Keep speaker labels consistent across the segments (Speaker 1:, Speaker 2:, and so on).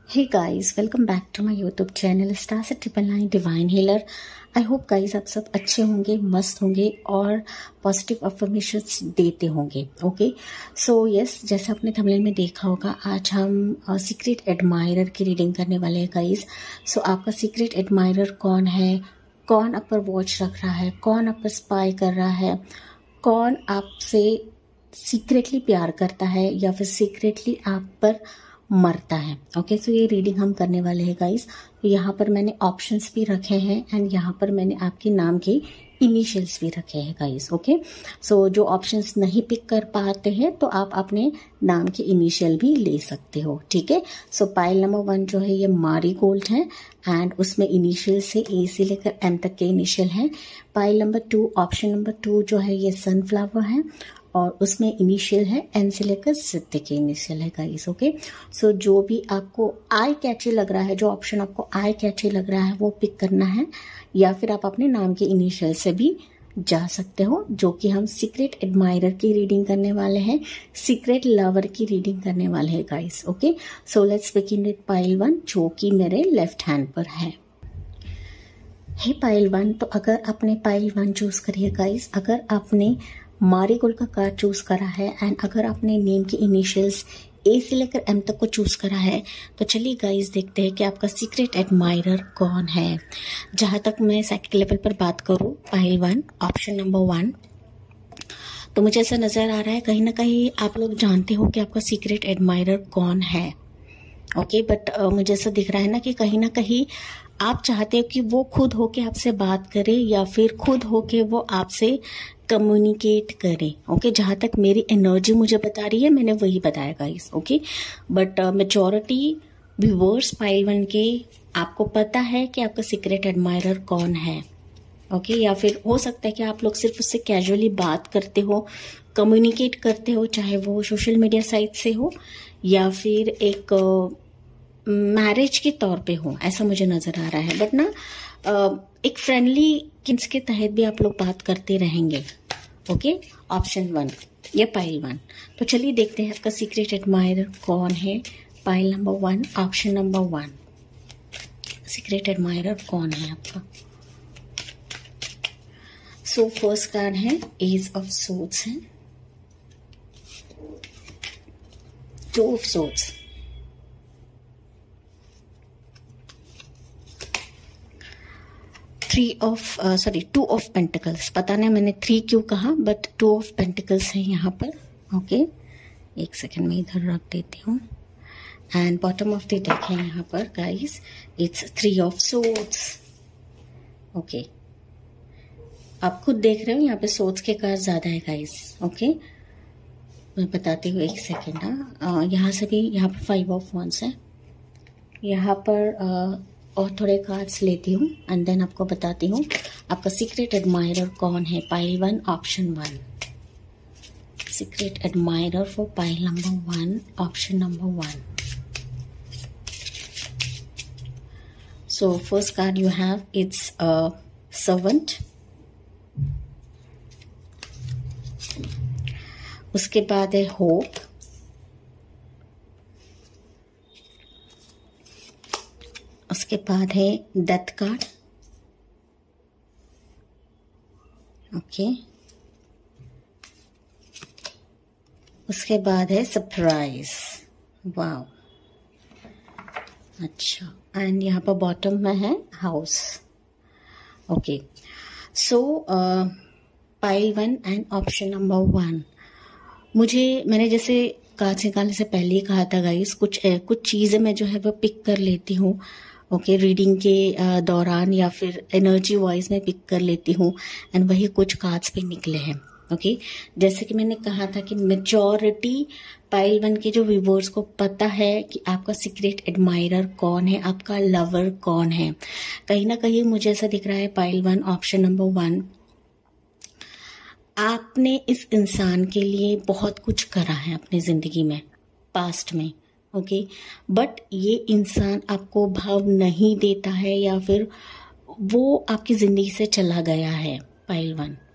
Speaker 1: Hey guys, welcome back to my YouTube channel star से 999 divine healer. I hope guys आप सब अच्छे होंगे, मस्त होंगे और पॉजिटिव अफर्मेशंस देते होंगे। ओके सो यस, जैसे आपने थंबनेल में देखा होगा, आज हम सीक्रेट एडमायरर की रीडिंग करने वाले हैं गाइस। सो आपका सीक्रेट एडमायरर कौन है, कौन आप पर वॉच रख रहा है, कौन आप पर स्पाई कर रहा है, कौन आपसे सीक्रेटली प्यार करता है या फिर सीक्रेटली आप पर मरता है। ओके सो ये रीडिंग हम करने वाले हैं गाइस। तो यहाँ पर मैंने ऑप्शंस भी रखे हैं एंड यहाँ पर मैंने आपके नाम के इनिशियल्स भी रखे हैं गाइस। ओके सो जो ऑप्शंस नहीं पिक कर पाते हैं तो आप अपने नाम के इनिशियल भी ले सकते हो, ठीक है। सो पाइल नंबर 1 जो है ये मारी गोल्ड है एंड उसमें इनिशियल से ए से लेकर एम तक के इनिशियल हैं। पाइल नंबर 2 ऑप्शन नंबर 2 जो है ये सनफ्लावर है और उसमें इनिशियल है एन से लेकर सिद्ध के इनिशियल है गाइस। ओके सो जो भी आपको आई कैची लग रहा है, जो ऑप्शन आपको आई कैची लग रहा है वो पिक करना है, या फिर आप अपने नाम के इनिशियल से भी जा सकते हो। जो कि हम सीक्रेट एडमायरर की रीडिंग करने वाले हैं, सीक्रेट लवर की रीडिंग करने वाले हैं guys. Okay so let's begin with pile 1 जो कि मेरे लेफ्ट हैंड पर है। हे पाइल 1, तो अगर आपने पाइल 1 चूज करी है गाइस, अगर आपने मारीगोल्ड का कार्ड चूज करा है एंड अगर आपने नेम के इनिशियल्स ए से लेकर एम तक को चूज करा है, तो चलिए गाइस देखते हैं कि आपका सीक्रेट एडमायरर कौन है। जहां तक मैं साइकिक लेवल पर बात करूं, पाइल 1 ऑप्शन नंबर 1, तो मुझे ऐसा नजर आ रहा है कहीं ना कहीं आप लोग जानते हो कि आपका सीक्रेट एडमायरर कौन है। ओके बट मुझे ऐसा दिख रहा है ना कि कहीं ना कहीं आप चाहते हो कि वो खुद होके आपसे बात करे या फिर खुद होके वो आपसे कम्युनिकेट करे। ओके जहां तक मेरी एनर्जी मुझे बता रही है मैंने वही बताया guys. Okay but majority viewers pile 1 के आपको पता है कि आपका सीक्रेट एडमायरर कौन है। ओके या फिर हो सकता है कि आप लोग सिर्फ उससे कैजुअली बात करते हो, कम्युनिकेट करते हो, चाहे वो सोशल मीडिया साइट से हो या फिर एक मैरिज के तौर पे हो, ऐसा मुझे नजर आ रहा है। बट ना एक फ्रेंडली किन्स के तहत भी आप लोग बात करते रहेंगे। ओके ऑप्शन 1 ये पाइल 1। तो चलिए देखते हैं आपका सीक्रेट एडमायरर कौन है। Pile number 1 option number 1, secret admirer कौन है आपका। सो फर्स्ट कार्ड है एज ऑफ सोर्ड्स है, 2 of swords, two of pentacles. पता नहीं मैंने 3 क्यों कहा बट 2 ऑफ पेंटिकल्स है यहाँ पर। ओके एक सेकेंड में इधर रख देती हूँ and bottom of the deck है यहाँ पर guys, it's 3 of swords. Okay आप खुद देख रहे हो यहाँ पे सोर्ड्स के कार्ड ज्यादा है गाइस। ओके मैं बताती हूँ, एक सेकेंड। यहाँ से भी यहाँ पर 5 ऑफ वंस है, यहाँ पर और थोड़े कार्ड्स लेती हूँ एंड देन आपको बताती हूँ आपका सीक्रेट एडमायरर कौन है। Pile 1 option 1, secret admirer for pile number 1 option number 1। So first card you have its servant, उसके बाद है होप, उसके बाद है डेथ कार्ड। ओके उसके बाद है सरप्राइज। वाव अच्छा एंड यहाँ पर बॉटम में है house. Okay so pile 1 and option number 1, मैंने जैसे कार्ड निकालने से पहले ही कहा था गाइस, कुछ चीजें मैं जो है वो पिक कर लेती हूँ। ओके रीडिंग के दौरान या फिर एनर्जी वाइज में पिक कर लेती हूँ एंड वही कुछ कार्ड्स पे निकले हैं। ओके जैसे कि मैंने कहा था कि मेजॉरिटी पाइल 1 के जो व्यूअर्स को पता है कि आपका सीक्रेट एडमायरर कौन है, आपका लवर कौन है। कहीं ना कहीं मुझे ऐसा दिख रहा है पाइल 1 ऑप्शन नंबर 1, आपने इस इंसान के लिए बहुत कुछ करा है अपनी जिंदगी में पास्ट में। ओके बट ये इंसान आपको भाव नहीं देता है या फिर वो आपकी जिंदगी से चला गया है पाइल 1।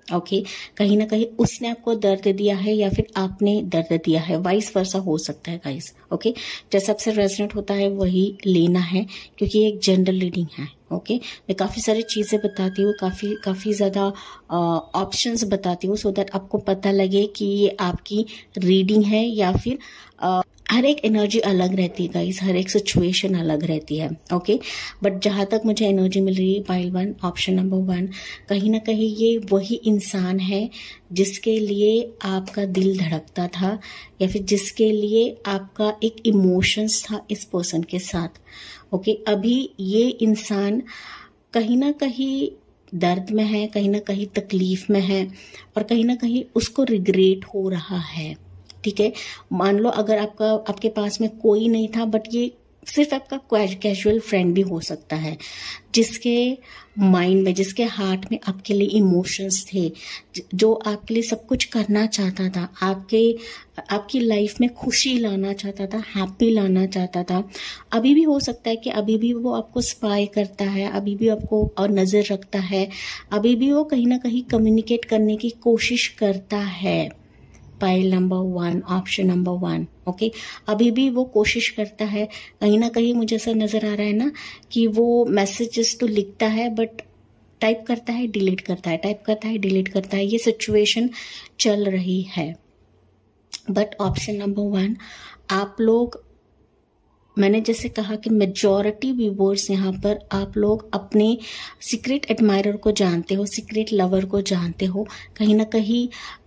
Speaker 1: ओके कहीं ना कहीं उसने आपको दर्द दिया है या फिर आपने दर्द दिया है, वाइस वर्सा हो सकता है गाइस। ओके जैसा आपसे रेजोनेट होता है वही लेना है, क्योंकि ये एक जनरल रीडिंग है। ओके मैं काफ़ी सारी चीज़ें बताती हूँ, काफ़ी ज़्यादा ऑप्शंस बताती हूँ, सो दैट आपको पता लगे कि ये आपकी रीडिंग है या फिर हर एक एनर्जी अलग रहती है गाइस, हर एक सिचुएशन अलग रहती है। ओके बट जहाँ तक मुझे एनर्जी मिल रही है पाइल 1 ऑप्शन नंबर 1, कहीं ना कहीं ये वही इंसान है जिसके लिए आपका दिल धड़कता था या फिर जिसके लिए आपका एक इमोशंस था इस पर्सन के साथ। ओके अभी ये इंसान कहीं ना कहीं दर्द में है, कहीं ना कहीं तकलीफ में है और कहीं ना कहीं उसको रिग्रेट हो रहा है। ठीक है मान लो अगर आपके पास में कोई नहीं था, बट ये सिर्फ आपका कैजुअल फ्रेंड भी हो सकता है जिसके माइंड में, जिसके हार्ट में आपके लिए इमोशंस थे, जो आपके लिए सब कुछ करना चाहता था, आपकी लाइफ में खुशी लाना चाहता था, हैप्पी लाना चाहता था। अभी भी हो सकता है कि अभी भी वो आपको स्पाई करता है, अभी भी आपको और नजर रखता है, अभी भी वो कहीं ना कहीं कम्युनिकेट करने की कोशिश करता है। Pile number 1 option number 1 okay अभी भी वो कोशिश करता है। कहीं ना कहीं मुझे ऐसा नजर आ रहा है ना कि वो मैसेजेस तो लिखता है बट टाइप करता है डिलीट करता है, टाइप करता है डिलीट करता है, ये सिचुएशन चल रही है। बट ऑप्शन नंबर 1 आप लोग, मैंने जैसे कहा कि मेजॉरिटी व्यूअर्स यहाँ पर आप लोग अपने सीक्रेट एडमायरर को जानते हो, सीक्रेट लवर को जानते हो। कहीं ना कहीं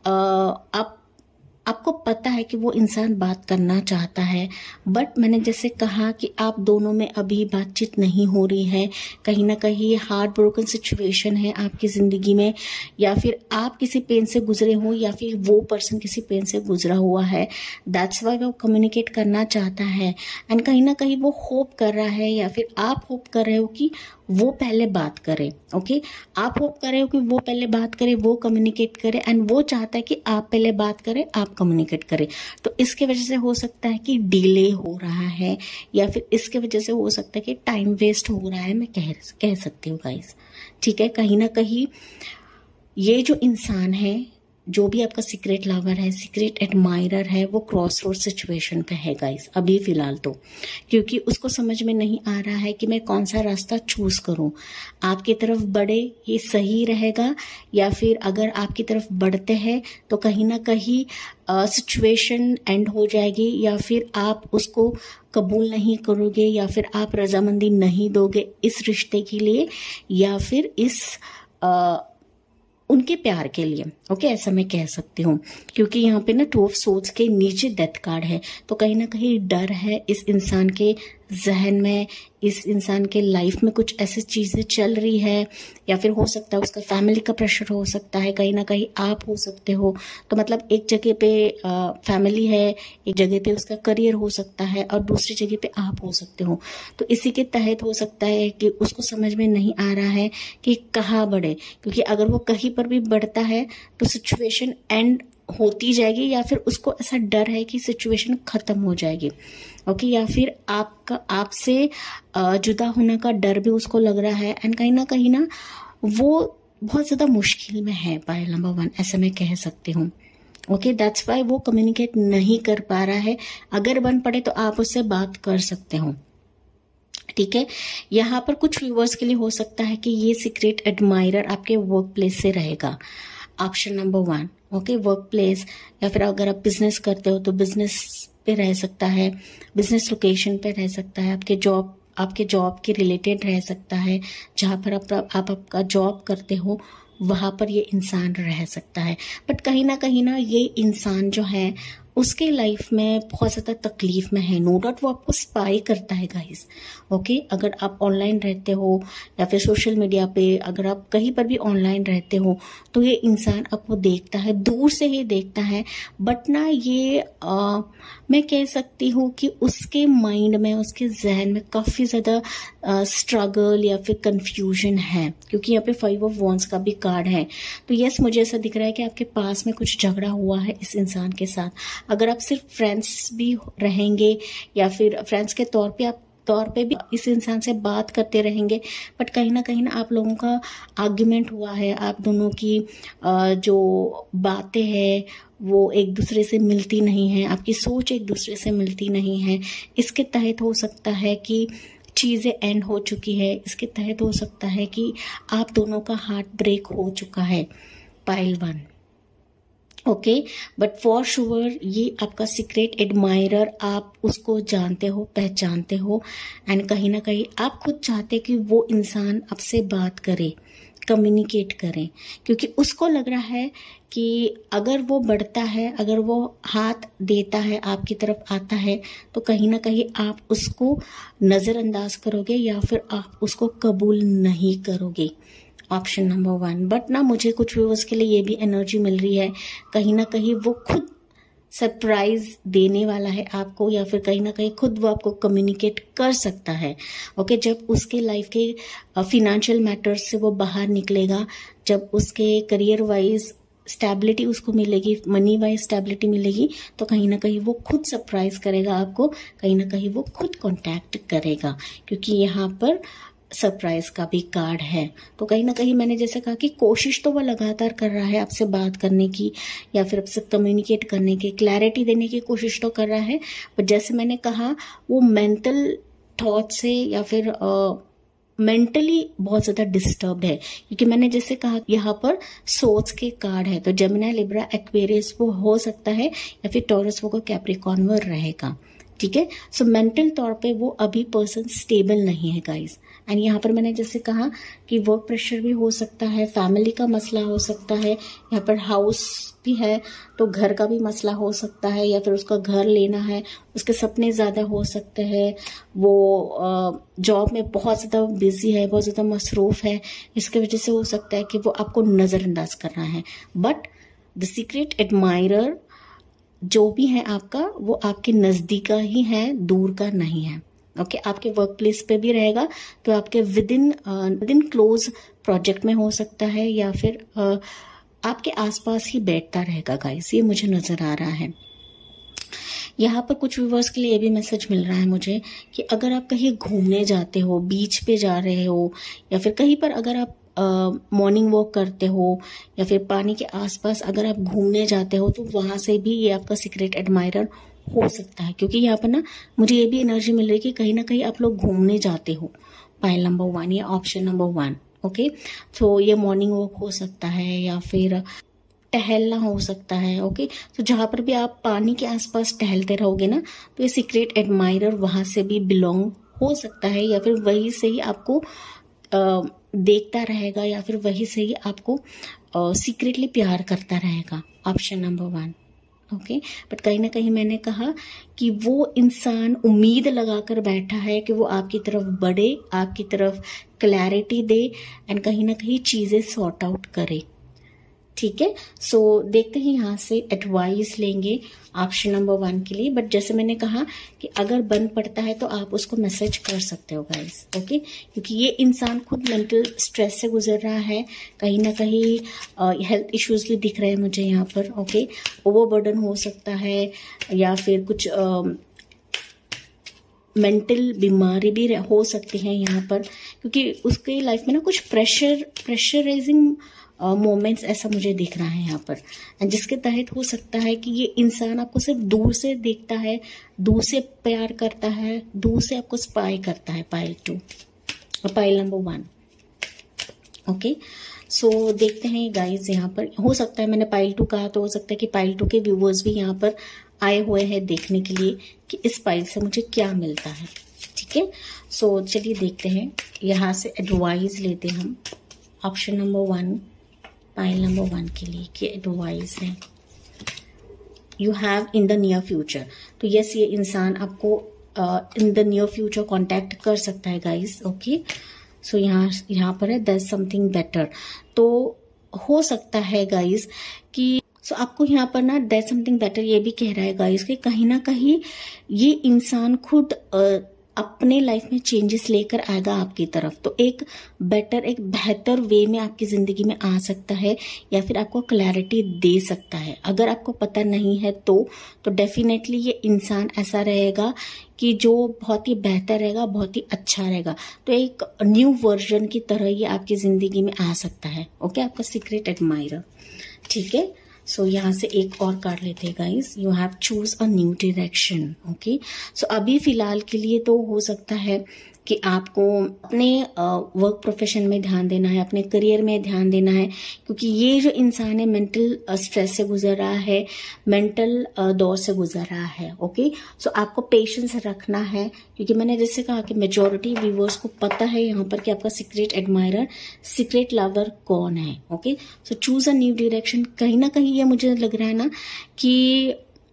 Speaker 1: आपको पता है कि वो इंसान बात करना चाहता है, बट मैंने जैसे कहा कि आप दोनों में अभी बातचीत नहीं हो रही है। कहीं ना कहीं हार्ट ब्रोकन सिचुएशन है आपकी ज़िंदगी में, या फिर आप किसी पेन से गुजरे हो या फिर वो पर्सन किसी पेन से गुजरा हुआ है। दैट्स वाई वो कम्युनिकेट करना चाहता है एंड कहीं ना कहीं वो होप कर रहा है या फिर आप होप कर रहे हो कि वो पहले बात करे। ओके आप होप कर रहे हो कि वो पहले बात करे, वो कम्युनिकेट करे एंड वो चाहता है कि आप पहले बात करें, आप कम्युनिकेट करें। तो इसके वजह से हो सकता है कि डिले हो रहा है या फिर इसके वजह से हो सकता है कि टाइम वेस्ट हो रहा है, मैं कह सकती हूँ गाइस। ठीक है कहीं ना कहीं ये जो इंसान है, जो भी आपका सीक्रेट लवर है, सीक्रेट एडमायरर है, वो क्रॉस रोड सिचुएशन पे है गाइस अभी फिलहाल तो, क्योंकि उसको समझ में नहीं आ रहा है कि मैं कौन सा रास्ता चूज करूं। आपकी तरफ बढ़े ये सही रहेगा या फिर अगर आपकी तरफ बढ़ते हैं तो कहीं ना कहीं सिचुएशन एंड हो जाएगी, या फिर आप उसको कबूल नहीं करोगे या फिर आप रजामंदी नहीं दोगे इस रिश्ते के लिए या फिर इस उनके प्यार के लिए। ओके ऐसा मैं कह सकती हूँ, क्योंकि यहाँ पे ना 2 ऑफ सोर्ड्स के नीचे डेथ कार्ड है, तो कहीं ना कहीं डर है इस इंसान के जहन में, इस इंसान के लाइफ में कुछ ऐसी चीजें चल रही है, या फिर हो सकता है उसका फैमिली का प्रेशर हो सकता है, कहीं ना कहीं आप हो सकते हो। तो मतलब एक जगह पे फैमिली है, एक जगह पे उसका करियर हो सकता है और दूसरी जगह पे आप हो सकते हो। तो इसी के तहत हो सकता है कि उसको समझ में नहीं आ रहा है कि कहाँ बढ़े, क्योंकि अगर वो कहीं पर भी बढ़ता है तो सिचुएशन एंड होती जाएगी, या फिर उसको ऐसा डर है कि सिचुएशन खत्म हो जाएगी। ओके या फिर आपसे जुदा होने का डर भी उसको लग रहा है एंड कहीं ना वो बहुत ज्यादा मुश्किल में है। पाइल नंबर 1 ऐसा मैं कह सकती हूँ। ओके दैट्स वाई वो कम्युनिकेट नहीं कर पा रहा है। अगर बन पड़े तो आप उससे बात कर सकते हो। ठीक है यहाँ पर कुछ व्यूअर्स के लिए हो सकता है कि ये सीक्रेट एडमायरर आपके वर्क प्लेस से रहेगा। Option number 1 okay work place, या फिर अगर आप बिजनेस करते हो तो बिजनेस पे रह सकता है, बिजनेस लोकेशन पे रह सकता है, आपके जॉब के रिलेटेड रह सकता है, जहाँ पर आप आपका जॉब करते हो वहां पर ये इंसान रह सकता है। बट कहीं ना ये इंसान जो है उसके लाइफ में बहुत ज़्यादा तकलीफ में है। नो डाउट वो आपको स्पाई करता है गाइस। ओके अगर आप ऑनलाइन रहते हो या फिर सोशल मीडिया पे अगर आप कहीं पर भी ऑनलाइन रहते हो तो ये इंसान आपको देखता है, दूर से ही देखता है, बट ना ये मैं कह सकती हूँ कि उसके माइंड में, उसके जहन में काफ़ी ज़्यादा स्ट्रगल या फिर कंफ्यूजन है, क्योंकि यहाँ पे 5 ऑफ वॉन्ड्स का भी कार्ड है। तो यस मुझे ऐसा दिख रहा है कि आपके पास में कुछ झगड़ा हुआ है इस इंसान के साथ। अगर आप सिर्फ फ्रेंड्स भी रहेंगे या फिर फ्रेंड्स के तौर पे आप तौर पे भी इस इंसान से बात करते रहेंगे, बट कहीं ना आप लोगों का आर्ग्यूमेंट हुआ है, आप दोनों की जो बातें हैं वो एक दूसरे से मिलती नहीं है, आपकी सोच एक दूसरे से मिलती नहीं है। इसके तहत हो सकता है कि चीज़ें एंड हो चुकी है, इसके तहत हो सकता है कि आप दोनों का हार्ट ब्रेक हो चुका है, pile 1। Okay, but for sure ये आपका सीक्रेट एडमायरर, आप उसको जानते हो, पहचानते हो, एंड कहीं ना कहीं आप खुद चाहते कि वो इंसान आपसे बात करे, कम्युनिकेट करें, क्योंकि उसको लग रहा है कि अगर वो बढ़ता है, अगर वो हाथ देता है, आपकी तरफ आता है, तो कहीं ना कहीं आप उसको नज़रअंदाज करोगे या फिर आप उसको कबूल नहीं करोगे। Option number 1। बट ना मुझे कुछ व्यूअर्स के लिए ये भी एनर्जी मिल रही है, कहीं ना कहीं वो खुद सरप्राइज देने वाला है आपको, या फिर कहीं ना कहीं खुद वो आपको कम्युनिकेट कर सकता है। ओके, जब उसके लाइफ के फिनेंशियल मैटर्स से वो बाहर निकलेगा, जब उसके करियर वाइज स्टेबिलिटी उसको मिलेगी, मनी वाइज स्टेबिलिटी मिलेगी, तो कहीं ना कहीं वो खुद सरप्राइज करेगा आपको, कहीं ना कहीं वो खुद कांटेक्ट करेगा, क्योंकि यहाँ पर सरप्राइज का भी कार्ड है। तो कहीं ना कहीं मैंने जैसे कहा कि कोशिश तो वो लगातार कर रहा है आपसे बात करने की, या फिर आपसे कम्युनिकेट करने की, क्लैरिटी देने की कोशिश तो कर रहा है, पर जैसे मैंने कहा वो मेंटल थॉट से या फिर मेंटली बहुत ज्यादा डिस्टर्ब है, क्योंकि मैंने जैसे कहा यहाँ पर सोच के कार्ड है, तो जेमिनी, लिब्रा, एक्वेरियस वो हो सकता है, या फिर टॉरस वो कैप्रिकॉर्न वो रहेगा। ठीक है, सो मेंटल तौर पे वो अभी पर्सन स्टेबल नहीं है गाइस। एंड यहाँ पर मैंने जैसे कहा कि वर्क प्रेशर भी हो सकता है, फैमिली का मसला हो सकता है, यहाँ पर हाउस भी है तो घर का भी मसला हो सकता है, या फिर उसका घर लेना है, उसके सपने ज़्यादा हो सकते हैं, वो जॉब में बहुत ज़्यादा बिजी है, बहुत ज़्यादा मसरूफ है, इसके वजह से हो सकता है कि वो आपको नज़रअंदाज कर रहा है। बट द सीक्रेट एडमायरर जो भी है आपका, वो आपके नज़दीक का ही है, दूर का नहीं है। ओके, आपके वर्क प्लेस पे भी रहेगा, तो आपके विद इन क्लोज प्रोजेक्ट में हो सकता है, या फिर आपके आसपास ही बैठता रहेगा गाइस, ये मुझे नजर आ रहा है। यहाँ पर कुछ व्यूवर्स के लिए ये भी मैसेज मिल रहा है मुझे कि अगर आप कहीं घूमने जाते हो, बीच पे जा रहे हो, या फिर कहीं पर अगर आप मॉर्निंग वॉक करते हो, या फिर पानी के आसपास अगर आप घूमने जाते हो, तो वहां से भी ये आपका सीक्रेट एडमायरर हो सकता है, क्योंकि यहाँ पर ना मुझे ये भी एनर्जी मिल रही है कि कहीं ना कहीं आप लोग घूमने जाते हो। पाइल नंबर 1 या ऑप्शन नंबर 1। ओके, तो ये मॉर्निंग वॉक हो सकता है, या फिर टहलना हो सकता है। ओके, तो जहां पर भी आप पानी के आसपास टहलते रहोगे ना, तो ये सीक्रेट एडमायरर वहां से भी बिलोंग हो सकता है, या फिर वही से ही आपको देखता रहेगा, या फिर वही से ही आपको सीक्रेटली प्यार करता रहेगा। Option number 1। ओके, बट कहीं ना कहीं मैंने कहा कि वो इंसान उम्मीद लगाकर बैठा है कि वो आपकी तरफ बढ़े, आपकी तरफ क्लैरिटी दे, एंड कहीं ना कहीं चीजें सॉर्ट आउट करे। ठीक है, सो देखते हैं यहाँ से एडवाइस लेंगे ऑप्शन नंबर 1 के लिए। बट जैसे मैंने कहा कि अगर बन पड़ता है तो आप उसको मैसेज कर सकते हो गाइस। ओके, क्योंकि ये इंसान खुद मेंटल स्ट्रेस से गुजर रहा है, कहीं ना कहीं हेल्थ इश्यूज भी दिख रहे हैं मुझे यहाँ पर। ओके, ओवरबर्डन हो सकता है, या फिर कुछ मेंटल बीमारी भी हो सकती है यहाँ पर, क्योंकि उसके लाइफ में ना कुछ प्रेशराइजिंग मोमेंट्स ऐसा मुझे दिख रहा है यहाँ पर, जिसके तहत हो सकता है कि ये इंसान आपको सिर्फ दूर से देखता है, दूर से प्यार करता है, दूर से आपको स्पाई करता है। पाइल 2 और पाइल नंबर 1। ओके, सो देखते हैं गाइस, यहाँ पर हो सकता है मैंने पाइल 2 कहा, तो हो सकता है कि पाइल 2 के व्यूवर्स भी यहाँ पर आए हुए हैं देखने के लिए कि इस पाइल से मुझे क्या मिलता है। ठीक है, सो चलिए देखते हैं, यहाँ से एडवाइस लेते हैं हम ऑप्शन नंबर 1 पाइल नंबर 1 के लिए कि एडवाइस है you have in the near future. तो यस, ये इंसान आपको in the near future contact कर सकता है गाइस। ओके, सो यहाँ पर है दैट्स समथिंग बेटर। तो हो सकता है गाइस कि सो आपको यहाँ पर ना दैट्स समथिंग बेटर ये भी कह रहा है गाइस कि कहीं ना कहीं ये इंसान खुद अपने लाइफ में चेंजेस लेकर आएगा आपकी तरफ, तो एक बेहतर वे में आपकी जिंदगी में आ सकता है या फिर आपको क्लैरिटी दे सकता है। अगर आपको पता नहीं है तो डेफिनेटली ये इंसान ऐसा रहेगा कि जो बहुत ही बेहतर रहेगा, बहुत ही अच्छा रहेगा। तो एक न्यू वर्जन की तरह ये आपकी जिंदगी में आ सकता है। ओके, आपका सीक्रेट एडमायरर। ठीक है, सो यहाँ से एक और कार्ड लेते हैं guys. You have choose a new direction. Okay, so अभी फिलहाल के लिए तो हो सकता है कि आपको अपने वर्क प्रोफेशन में ध्यान देना है, अपने करियर में ध्यान देना है, क्योंकि ये जो इंसान है मेंटल स्ट्रेस से गुजर रहा है, मेंटल दौर से गुजर रहा है। ओके, सो आपको पेशेंस रखना है, क्योंकि मैंने जैसे कहा कि मेजॉरिटी व्यूअर्स को पता है यहाँ पर कि आपका सीक्रेट एडमायरर, सीक्रेट लवर कौन है। Okay, so choose a new direction. कहीं ना कहीं ये मुझे लग रहा है ना कि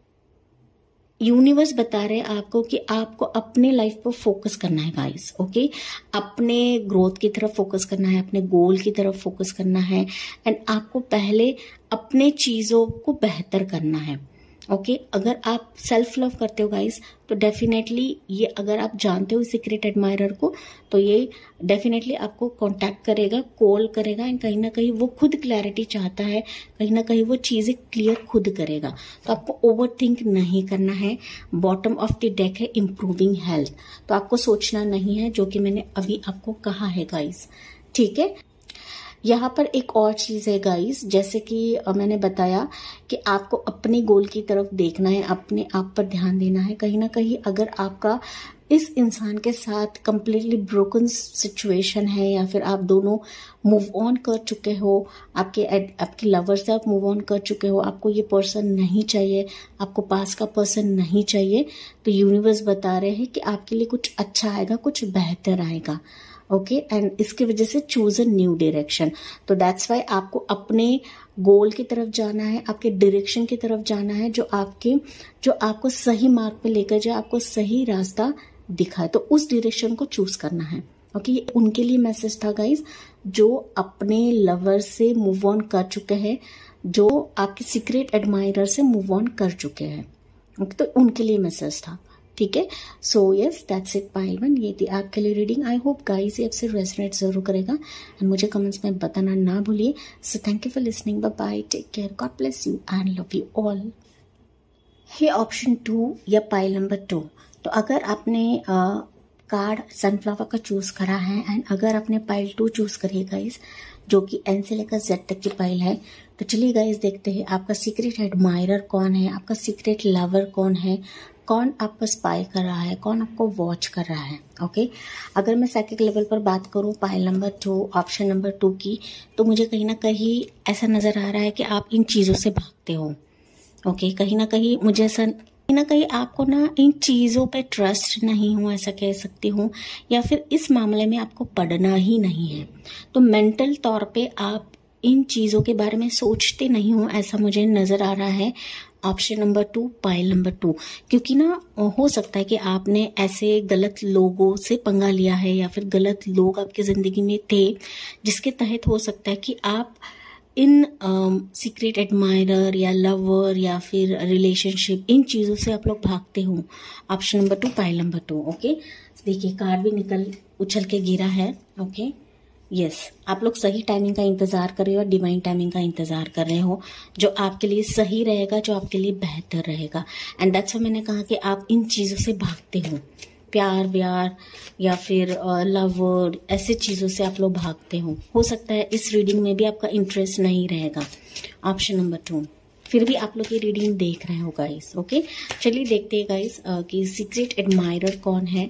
Speaker 1: यूनिवर्स बता रहे हैं आपको कि आपको अपने लाइफ पर फोकस करना है गाइस। ओके, अपने ग्रोथ की तरफ फोकस करना है, अपने गोल की तरफ फोकस करना है, एंड आपको पहले अपने चीजों को बेहतर करना है। ओके, अगर आप सेल्फ लव करते हो गाइस तो डेफिनेटली ये, अगर आप जानते हो सीक्रेट एडमायरर को, तो ये डेफिनेटली आपको कांटेक्ट करेगा, कॉल करेगा, एंड कहीं ना कहीं वो खुद क्लैरिटी चाहता है, कहीं ना कहीं वो चीजें क्लियर खुद करेगा। तो आपको ओवरथिंक नहीं करना है। बॉटम ऑफ द डेक है इंप्रूविंग हेल्थ, तो आपको सोचना नहीं है, जो कि मैंने अभी आपको कहा है गाइस। ठीक है, यहाँ पर एक और चीज है गाइस, जैसे कि मैंने बताया कि आपको अपने गोल की तरफ देखना है, अपने आप पर ध्यान देना है। कहीं ना कहीं अगर आपका इस इंसान के साथ कंप्लीटली ब्रोकन सिचुएशन है, या फिर आप दोनों मूव ऑन कर चुके हो, आपके लवर से आप मूव ऑन कर चुके हो, आपको ये पर्सन नहीं चाहिए, आपको पास का पर्सन नहीं चाहिए, तो यूनिवर्स बता रहे हैं कि आपके लिए कुछ अच्छा आएगा, कुछ बेहतर आएगा। ओके, एंड इसकी वजह से चूज अ न्यू डायरेक्शन। तो दैट्स वाई आपको अपने गोल की तरफ जाना है, आपके डायरेक्शन की तरफ जाना है, जो आपको सही मार्ग पे लेकर जाए, आपको सही रास्ता दिखाए, तो उस डायरेक्शन को चूज करना है। ओके, ये उनके लिए मैसेज था गाइज, जो अपने लवर से मूव ऑन कर चुके हैं, जो आपके सीक्रेट एडमायरर से मूव ऑन कर चुके हैं। ओके, तो उनके लिए मैसेज था। ठीक है, so yes that's it pile one, ये थी आपके लिए रीडिंग। आई होप गाइस ये आपसे रेजोनेट जरूर करेगा, एंड मुझे कमेंट्स में बताना ना भूलिए। So thank you for listening, bye bye, take care, God bless you and love you all. हे ऑप्शन 2 या पाइल नंबर 2, तो अगर आपने कार्ड सनफ्लावर का चूज करा है, एंड अगर आपने पाइल 2 चूज करी है गाइस, जो कि एन से लेकर जेड तक की पाइल है, तो चलिए गाइस देखते हैं आपका सीक्रेट एडमायरर कौन है, आपका सीक्रेट लवर कौन है, कौन आपको स्पाई कर रहा है, कौन आपको वॉच कर रहा है। ओके, अगर मैं साइकिक लेवल पर बात करूं पाइल नंबर 2, ऑप्शन नंबर 2 की, तो मुझे कहीं ना कहीं ऐसा नजर आ रहा है कि आप इन चीजों से भागते हो। ओके, कहीं ना कहीं मुझे ऐसा, कहीं ना कहीं आपको ना इन चीजों पे ट्रस्ट नहीं हो, ऐसा कह सकती हूँ, या फिर इस मामले में आपको पढ़ना ही नहीं है। तो मेंटल तौर पे आप इन चीजों के बारे में सोचते नहीं हो, ऐसा मुझे नजर आ रहा है। ऑप्शन नंबर 2, पाइल नंबर 2, क्योंकि ना हो सकता है कि आपने ऐसे गलत लोगों से पंगा लिया है, या फिर गलत लोग आपकी जिंदगी में थे, जिसके तहत हो सकता है कि आप इन सीक्रेट एडमायरर या लवर या फिर रिलेशनशिप, इन चीजों से आप लोग भागते हो। Option number 2, pile number 2। Okay, देखिए कार्ड भी उछल के गिरा है। ओके, यस, आप लोग सही टाइमिंग का इंतजार कर रहे हो, डिवाइन टाइमिंग का इंतजार कर रहे हो, जो आपके लिए सही रहेगा, जो आपके लिए बेहतर रहेगा। एंड दैट्स व्हाई मैंने कहा कि आप इन चीजों से भागते हो, प्यार व्यार या फिर लव, ऐसे चीजों से आप लोग भागते हो सकता है इस रीडिंग में भी आपका इंटरेस्ट नहीं रहेगा। ऑप्शन नंबर 2, फिर भी आप लोग ये रीडिंग देख रहे हो गाइस। ओके, चलिए देखते हैं गाइस कि सीक्रेट एडमायरर कौन है,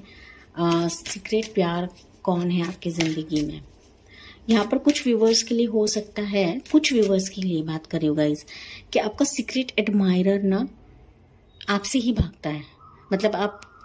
Speaker 1: सीक्रेट प्यार कौन है आपकी जिंदगी में। यहाँ पर कुछ व्यूवर्स के लिए हो सकता है, कुछ व्यूवर्स के लिए बात कर रही हो गाइस, कि आपका सीक्रेट एडमायरर ना आपसे ही भागता है। मतलब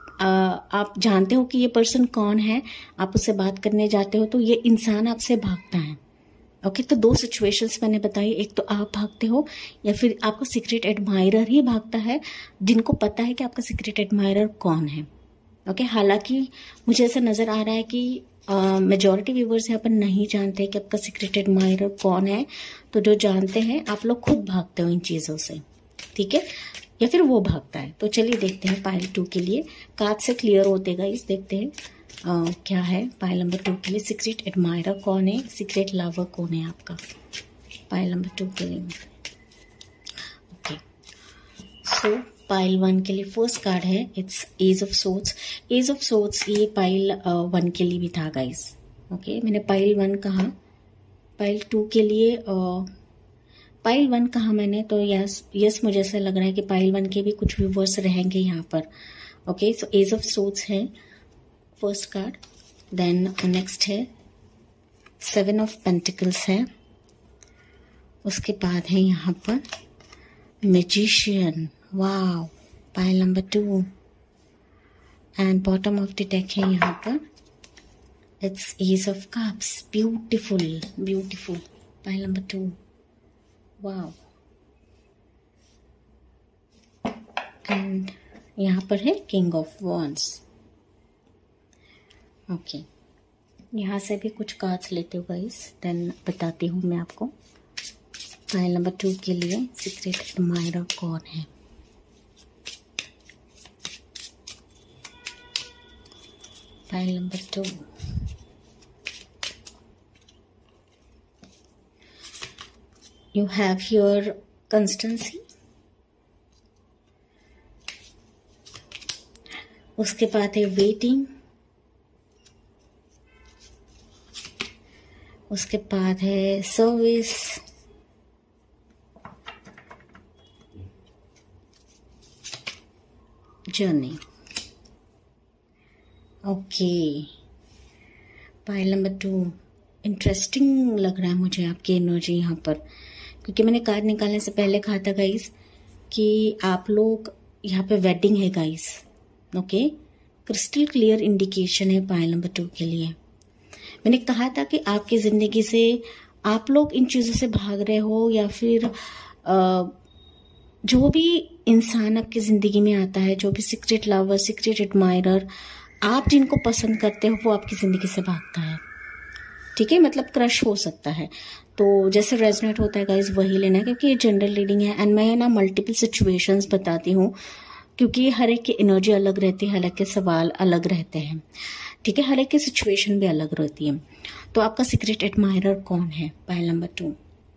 Speaker 1: आप जानते हो कि ये पर्सन कौन है, आप उससे बात करने जाते हो तो ये इंसान आपसे भागता है। ओके, तो 2 सिचुएशंस मैंने बताई, एक तो आप भागते हो या फिर आपका सीक्रेट एडमायरर ही भागता है, जिनको पता है कि आपका सीक्रेट एडमायरर कौन है। ओके, हालांकि मुझे ऐसा नजर आ रहा है कि मेजॉरिटी व्यूवर्स यहाँ पर नहीं जानते कि आपका सीक्रेट एडमायरर कौन है, तो जो जानते हैं आप लोग खुद भागते हो इन चीजों से। ठीक है, या फिर वो भागता है। तो चलिए देखते हैं पाइल 2 के लिए, कार्ड से क्लियर होते गाइस। देखते हैं क्या है पाइल नंबर 2 के लिए। सीक्रेट एडमायरर कौन है, सीक्रेट लवर कौन है आपका पाइल नंबर 2 के लिए। ओके, सो पाइल 1 के लिए फर्स्ट कार्ड है, it's ace of swords. Ace of swords ये पाइल 1 के लिए भी था गाइस। ओके, मैंने पाइल 1 कहा, पाइल 2 के लिए पाइल 1 कहा मैंने, तो यस मुझे ऐसा लग रहा है कि पाइल 1 के भी कुछ व्यूअर्स रहेंगे यहाँ पर। Okay, so ace of swords है फर्स्ट कार्ड। देन नेक्स्ट है 7 ऑफ पेंटिकल्स है, उसके बाद है यहाँ पर magician, wow, pile number 2। And bottom of the deck है यहाँ पर, it's ace of cups, beautiful beautiful, pile number 2, wow. And यहाँ पर है किंग ऑफ वॉन्ड्स। ओके, यहाँ से भी कुछ कार्ड्स लेते हो गाइस, देन बताती हूँ मैं आपको पाइल नंबर 2 के लिए सीक्रेट एडमायरर कौन है। Pile number 2, you have your constancy, उसके बाद है वेटिंग, उसके बाद है service, journey. Okay, pile number 2, interesting लग रहा है मुझे आपकी एनर्जी यहाँ पर, क्योंकि मैंने कार्ड निकालने से पहले कहा था गाइस कि आप लोग यहाँ पे वेडिंग है guys. Okay, crystal clear indication है पाइल नंबर 2 के लिए। मैंने कहा था कि आपकी जिंदगी से आप लोग इन चीजों से भाग रहे हो, या फिर जो भी इंसान आपकी जिंदगी में आता है, जो भी सीक्रेट लवर, सीक्रेट एडमायरर, आप जिनको पसंद करते हो वो आपकी जिंदगी से भागता है। ठीक है, मतलब क्रश हो सकता है। तो जैसे रेजोनेट होता है गाइस वही लेना है, क्योंकि ये जनरल रीडिंग है एंड मैं ना मल्टीपल सिचुएशंस बताती हूँ, क्योंकि हर एक की एनर्जी अलग रहती है, हर एक के सवाल अलग रहते हैं। ठीक है, हर एक की सिचुएशन भी अलग रहती है। तो आपका सीक्रेट एडमायरर कौन है पाइल नंबर 2?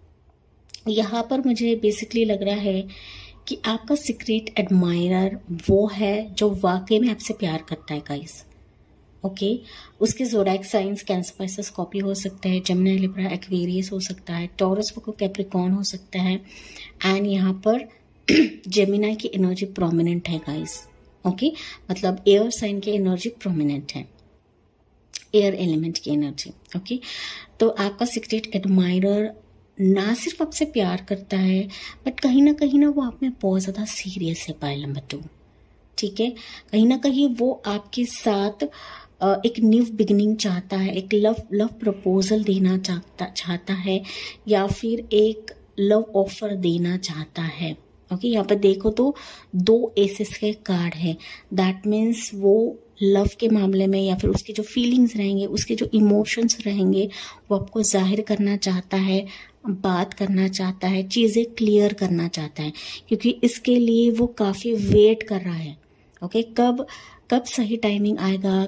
Speaker 1: यहाँ पर मुझे बेसिकली लग रहा है कि आपका सीक्रेट एडमायरर वो है जो वाकई में आपसे प्यार करता है गाइस। ओके, उसके zodiac signs Cancer, Pisces, Scorpio हो सकता है, जेमिनी, लिब्रा, एक्वेरियस हो सकता है, टॉरस, वर्गो, कैप्रिकॉर्न हो सकता है। एंड यहाँ पर जेमिनी की एनर्जी प्रोमिनेंट है गाइस। ओके, मतलब एयर साइन की एनर्जी प्रोमिनेंट है, एयर एलिमेंट की एनर्जी। ओके, तो आपका सीक्रेट एडमायरर ना सिर्फ आपसे प्यार करता है, बट कहीं ना वो आप में बहुत ज्यादा सीरियस है पाइल नंबर 2। ठीक है, कहीं ना कहीं वो आपके साथ एक न्यू बिगिनिंग चाहता है, एक लव प्रपोजल देना चाहता है, या फिर एक लव ऑफर देना चाहता है। ओके, यहाँ पर देखो तो 2 एसेस के कार्ड है, दैट मीन्स वो लव के मामले में, या फिर उसके जो फीलिंग्स रहेंगे, उसके जो इमोशंस रहेंगे, वो आपको जाहिर करना चाहता है, बात करना चाहता है, चीजें क्लियर करना चाहता है, क्योंकि इसके लिए वो काफी वेट कर रहा है। ओके, कब सही टाइमिंग आएगा,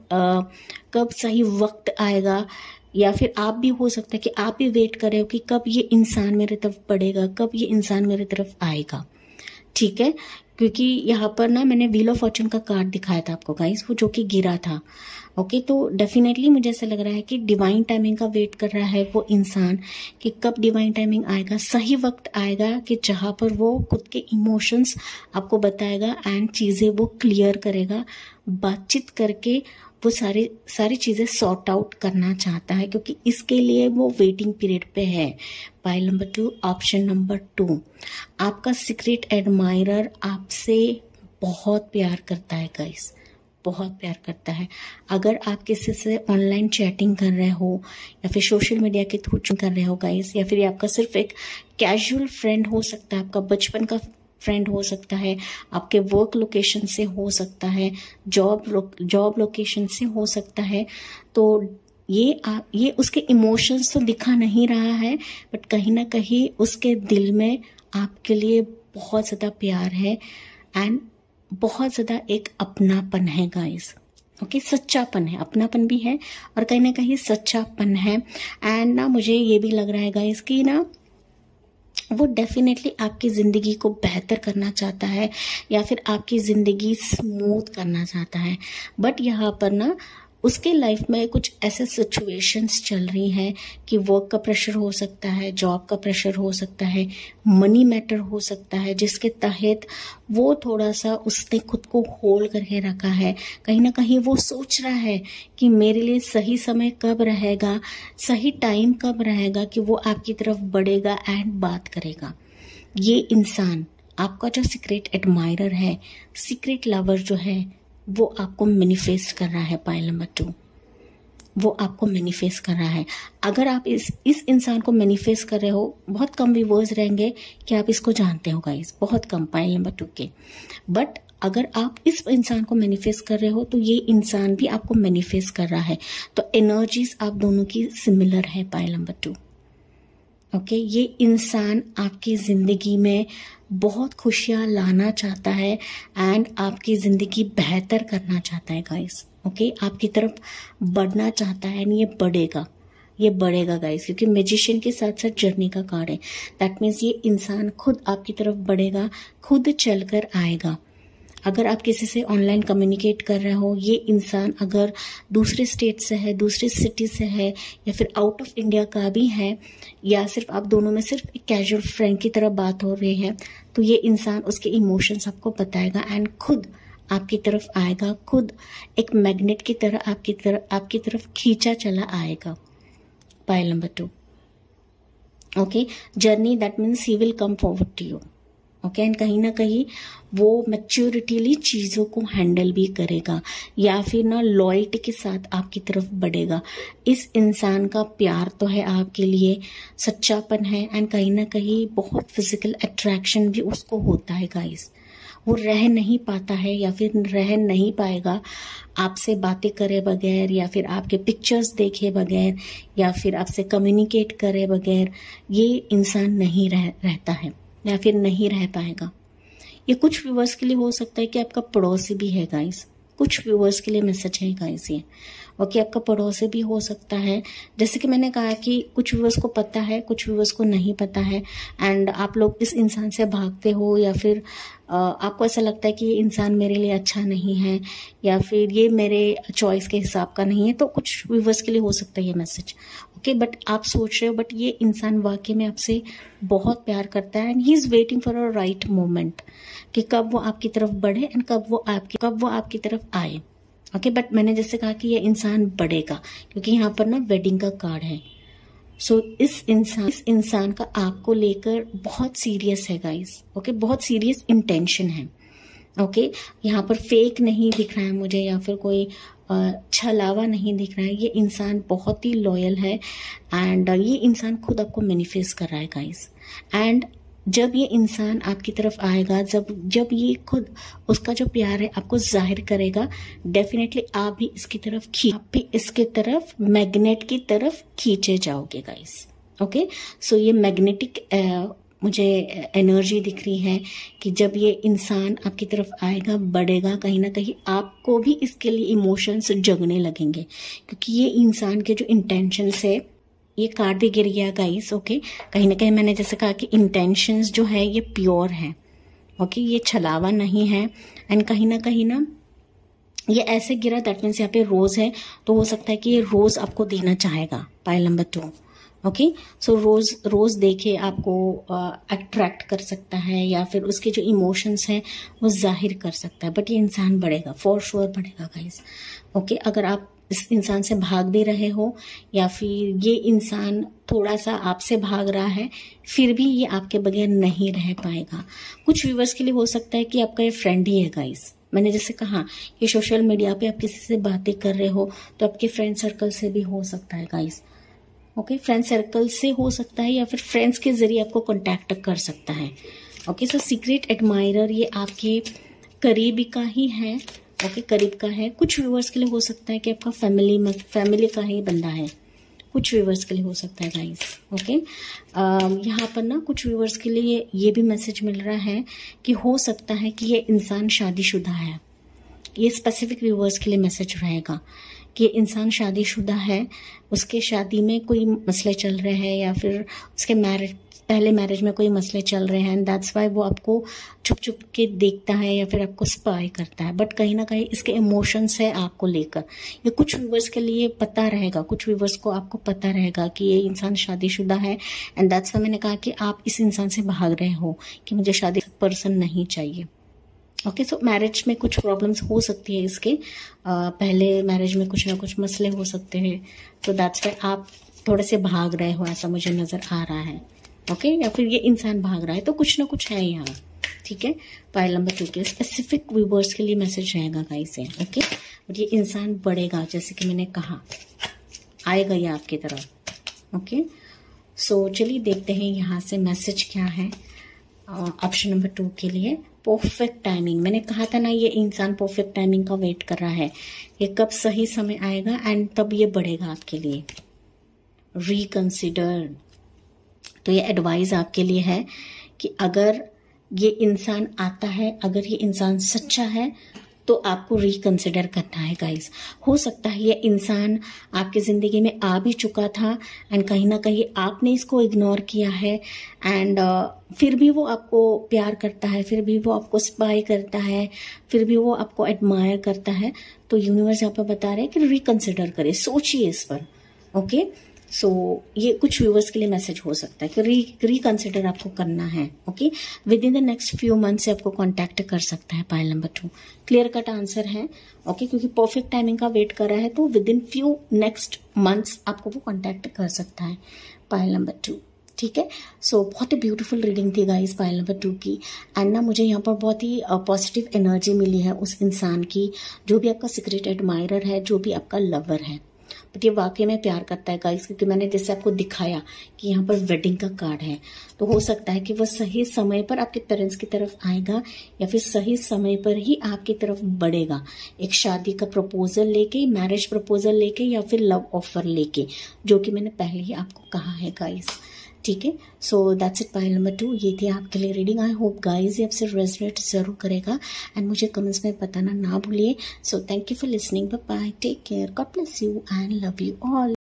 Speaker 1: कब सही वक्त आएगा, या फिर आप भी हो सकता है कि आप भी वेट कर रहे हो कि कब ये इंसान मेरे तरफ बढ़ेगा, कब ये इंसान मेरे तरफ आएगा। ठीक है, क्योंकि यहाँ पर ना मैंने व्हील ऑफ फॉर्चून का कार्ड दिखाया था आपको गाइस, वो जो कि गिरा था। ओके, तो डेफिनेटली मुझे ऐसा लग रहा है कि डिवाइन टाइमिंग का वेट कर रहा है वो इंसान, कि कब डिवाइन टाइमिंग आएगा, सही वक्त आएगा कि जहां पर वो खुद के इमोशंस आपको बताएगा एंड चीजें वो क्लियर करेगा, बातचीत करके वो सारी चीजें सॉर्ट आउट करना चाहता है, क्योंकि इसके लिए वो वेटिंग पीरियड पे है। पाइल नंबर 2, ऑप्शन नंबर 2, आपका सीक्रेट एडमायरर आपसे बहुत प्यार करता है गाइस, बहुत प्यार करता है। अगर आप किसी से ऑनलाइन चैटिंग कर रहे हो, या फिर सोशल मीडिया के थ्रू कर रहे हो गाइस, या फिर आपका सिर्फ एक कैजुअल फ्रेंड हो सकता है, आपका बचपन का फ्रेंड हो सकता है, आपके वर्क लोकेशन से हो सकता है, जॉब लोकेशन से हो सकता है, तो ये उसके इमोशंस तो दिखा नहीं रहा है, बट कहीं ना कहीं उसके दिल में आपके लिए बहुत ज़्यादा प्यार है एंड बहुत ज़्यादा एक अपनापन है गाइस। ओके, सच्चापन है, अपनापन भी है और कहीं ना कहीं सच्चापन है। एंड ना मुझे ये भी लग रहा है गाइस कि ना वो डेफिनेटली आपकी ज़िंदगी को बेहतर करना चाहता है या फिर आपकी ज़िंदगी स्मूथ करना चाहता है। बट यहाँ पर ना उसके लाइफ में कुछ ऐसे सिचुएशंस चल रही हैं कि वर्क का प्रेशर हो सकता है, जॉब का प्रेशर हो सकता है, मनी मैटर हो सकता है, जिसके तहत वो थोड़ा सा उसने खुद को होल्ड करके रखा है। कहीं ना कहीं वो सोच रहा है कि मेरे लिए सही समय कब रहेगा, सही टाइम कब रहेगा कि वो आपकी तरफ बढ़ेगा एंड बात करेगा। ये इंसान आपका जो सीक्रेट एडमायरर है, सीक्रेट लवर जो है, वो आपको मैनिफेस्ट कर रहा है। पाइल नंबर 2, वो आपको मैनिफेस्ट कर रहा है। अगर आप इस इंसान को मैनिफेस्ट कर रहे हो, बहुत कम व्यूअर्स रहेंगे कि आप इसको जानते हो गाइस, बहुत कम, पाइल नंबर 2 के। बट अगर आप इस इंसान को मैनिफेस्ट कर रहे हो तो ये इंसान भी आपको मैनिफेस्ट कर रहा है। तो एनर्जीज आप दोनों की सिमिलर है, पाइल नंबर 2। ओके, ये इंसान आपकी जिंदगी में बहुत खुशियां लाना चाहता है एंड आपकी जिंदगी बेहतर करना चाहता है गाइस। ओके, आपकी तरफ बढ़ना चाहता है एंड ये बढ़ेगा गाइस, क्योंकि मैजिशियन के साथ साथ जर्नी का कार्ड है। दैट मीन्स ये इंसान खुद आपकी तरफ बढ़ेगा, खुद चलकर आएगा। अगर आप किसी से ऑनलाइन कम्युनिकेट कर रहे हो, ये इंसान अगर दूसरे स्टेट से है, दूसरे सिटी से है या फिर आउट ऑफ इंडिया का भी है, या सिर्फ आप दोनों में सिर्फ एक कैजुअल फ्रेंड की तरह बात हो रही है, तो ये इंसान उसके इमोशंस आपको बताएगा एंड खुद आपकी तरफ आएगा, खुद एक मैग्नेट की तरह आपकी तरफ खींचा चला आएगा। Pile number 2। Okay, journey, that means he will come forward to you. Okay, and कहीं ना कहीं वो मैच्योरिटीली चीज़ों को हैंडल भी करेगा या फिर ना लॉयल्टी के साथ आपकी तरफ बढ़ेगा। इस इंसान का प्यार तो है आपके लिए, सच्चापन है एंड कहीं ना कहीं बहुत फिजिकल अट्रैक्शन भी उसको होता है गाइस। वो रह नहीं पाता है या फिर रह नहीं पाएगा आपसे बातें करे बगैर या फिर आपके पिक्चर्स देखे बगैर या फिर आपसे कम्युनिकेट करे बगैर। ये इंसान नहीं रहता है या फिर नहीं रह पाएगा। ये कुछ व्यूअर्स के लिए हो सकता है कि आपका पड़ोसी भी है गाइस, कुछ व्यूअर्स के लिए मैसेज है गाइस ये। ओके, आपका पड़ोसी भी हो सकता है। जैसे कि मैंने कहा कि कुछ व्यूअर्स को पता है, कुछ व्यूअर्स को नहीं पता है एंड आप लोग इस इंसान से भागते हो या फिर आपको ऐसा लगता है कि ये इंसान मेरे लिए अच्छा नहीं है या फिर ये मेरे चॉइस के हिसाब का नहीं है, तो कुछ व्यूअर्स के लिए हो सकता है ये मैसेज। ओके, बट आप सोच रहे हो बट ये इंसान वाकई में आपसे बहुत प्यार करता है and he is waiting for a right moment कि कब वो आपकी तरफ बढ़े एंड कब वो आपकी तरफ आए। ओके, बट मैंने जैसे कहा कि ये इंसान बढ़ेगा क्योंकि यहाँ पर ना वेडिंग का कार्ड है। सो इस इंसान का आपको लेकर बहुत सीरियस है गाइस। ओके, बहुत सीरियस इंटेंशन है। ओके, यहाँ पर फेक नहीं दिख रहा है मुझे या फिर कोई छलावा नहीं दिख रहा है। ये इंसान बहुत ही लॉयल है एंड ये इंसान खुद आपको मैनिफेस्ट कर रहा है गाइस। एंड जब ये इंसान आपकी तरफ आएगा, जब ये खुद उसका जो प्यार है आपको जाहिर करेगा, डेफिनेटली आप भी इसके तरफ मैग्नेट की तरफ खींचे जाओगे गाइस। ओके, सो ये मैग्नेटिक मुझे एनर्जी दिख रही है कि जब ये इंसान आपकी तरफ आएगा, बढ़ेगा, कहीं ना कहीं आपको भी इसके लिए इमोशंस जगने लगेंगे क्योंकि ये इंसान के जो इंटेंशंस है, ये कार्ड भी गिर गया गाइस। ओके, कहीं ना कहीं मैंने जैसे कहा कि इंटेंशंस जो है ये प्योर है। ओके, ये छलावा नहीं है एंड कहीं ना ये ऐसे गिरा, दैट मीन्स यहाँ पे रोज है, तो हो सकता है कि ये रोज आपको देना चाहेगा। Pile number 2। Okay, so rose देखे आपको अट्रैक्ट कर सकता है या फिर उसके जो इमोशंस हैं वो जाहिर कर सकता है। बट ये इंसान बढ़ेगा, फॉर श्योर बढ़ेगा गाइस। ओके, अगर आप इस इंसान से भाग भी रहे हो या फिर ये इंसान थोड़ा सा आपसे भाग रहा है, फिर भी ये आपके बगैर नहीं रह पाएगा। कुछ व्यूअर्स के लिए हो सकता है कि आपका ये फ्रेंड ही है गाइस। मैंने जैसे कहा कि सोशल मीडिया पे आप किसी से बातें कर रहे हो तो आपके फ्रेंड सर्कल से भी हो सकता है गाइस। ओके, फ्रेंड सर्कल से हो सकता है या फिर फ्रेंड्स के जरिए आपको कांटेक्ट कर सकता है। ओके, सो सीक्रेट एडमायरर ये आपके करीबी का ही है। ओके, करीब का है। कुछ व्यूअर्स के लिए हो सकता है कि आपका फैमिली का ही बंदा है। कुछ व्यूवर्स के लिए हो सकता है गाइस। ओके, यहाँ पर ना कुछ व्यूवर्स के लिए ये भी मैसेज मिल रहा है कि हो सकता है कि ये इंसान शादीशुदा है। ये स्पेसिफिक व्यूवर्स के लिए मैसेज रहेगा कि इंसान शादीशुदा है, उसके शादी में कोई मसले चल रहे हैं या फिर उसके पहले मैरिज में कोई मसले चल रहे हैं, एंड दैट्स वाई वो आपको छुप छुप के देखता है या फिर आपको स्पाई करता है। बट कहीं ना कहीं इसके इमोशंस है आपको लेकर। ये कुछ व्यूवर्स के लिए पता रहेगा, कुछ व्यूवर्स को आपको पता रहेगा कि ये इंसान शादीशुदा है, एंड दैट्स वाई मैंने कहा कि आप इस इंसान से भाग रहे हो कि मुझे शादी पर्सन नहीं चाहिए। ओके, सो मैरिज में कुछ प्रॉब्लम्स हो सकती है इसके, पहले मैरिज में कुछ ना कुछ मसले हो सकते हैं, तो दैट्स वाई आप थोड़े से भाग रहे हो, ऐसा मुझे नजर आ रहा है। ओके, या फिर ये इंसान भाग रहा है, तो कुछ ना कुछ है यहाँ। ठीक है, पाइल नंबर 2 के स्पेसिफिक व्यूवर्स के लिए मैसेज रहेगा गाइस। ओके, और ये इंसान बढ़ेगा, जैसे कि मैंने कहा, आएगा ये आपकी तरफ। ओके, सो चलिए देखते हैं यहाँ से मैसेज क्या है ऑप्शन नंबर 2 के लिए। परफेक्ट टाइमिंग, मैंने कहा था ना ये इंसान परफेक्ट टाइमिंग का वेट कर रहा है, ये कब सही समय आएगा एंड तब ये बढ़ेगा आपके लिए। रिकंसिडर, तो ये एडवाइस आपके लिए है कि अगर ये इंसान आता है, अगर ये इंसान सच्चा है, तो आपको रिकंसिडर करना है गाइस। हो सकता है ये इंसान आपकी जिंदगी में आ भी चुका था एंड कहीं ना कहीं आपने इसको इग्नोर किया है, एंड फिर भी वो आपको प्यार करता है, फिर भी वो आपको स्पाई करता है, फिर भी वो आपको एडमायर करता है। तो यूनिवर्स यहाँ पर बता रहे हैं कि रिकंसिडर करें, सोचिए इस पर। ओके, सो ये कुछ व्यूवर्स के लिए मैसेज हो सकता है कि रिकंसिडर आपको करना है। Okay, within the next few month से आपको कांटेक्ट कर सकता है। Pile number 2 clear cut answer है। ओके, क्योंकि परफेक्ट टाइमिंग का वेट कर रहा है, तो within few next months आपको वो कांटेक्ट कर सकता है। पाइल नंबर 2, ठीक है। सो बहुत ही ब्यूटीफुल रीडिंग थी गाइस पाइल नंबर 2 की, एंड ना मुझे यहाँ पर बहुत ही पॉजिटिव एनर्जी मिली है उस इंसान की, जो भी आपका सीक्रेट एडमायरर है, जो भी आपका लवर है। बट ये वाकई में प्यार करता है गाइस, क्योंकि मैंने जैसे आपको दिखाया कि यहाँ पर वेडिंग का कार्ड है, तो हो सकता है कि वह सही समय पर आपके पेरेंट्स की तरफ आएगा या फिर सही समय पर ही आपकी तरफ बढ़ेगा, एक शादी का प्रपोजल लेके, मैरिज प्रपोजल लेके या फिर लव ऑफर लेके, जो कि मैंने पहले ही आपको कहा है गाइस। ठीक है, so that's it pile number 2, ये थी आपके लिए रीडिंग। आई होप गाइस ये आपसे रेजोनेट जरूर करेगा, एंड मुझे कमेंट्स में बताना ना भूलिए। So thank you for listening, bye bye, take care, God bless you and love you all.